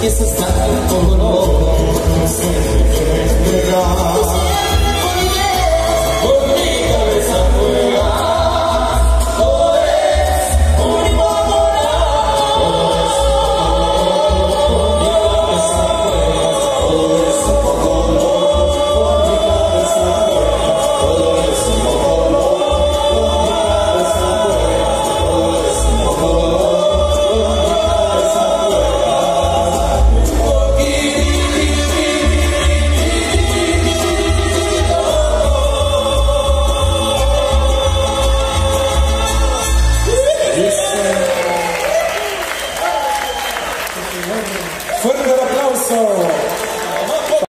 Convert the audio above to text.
y ese tanto dolor se me entrega. Por mi cabeza juega, todo es un inmortal. Por mi cabeza juega, todo es un color. Por mi cabeza juega, todo es un color. Por mi cabeza juega, todo es un color. Fuerte el aplauso.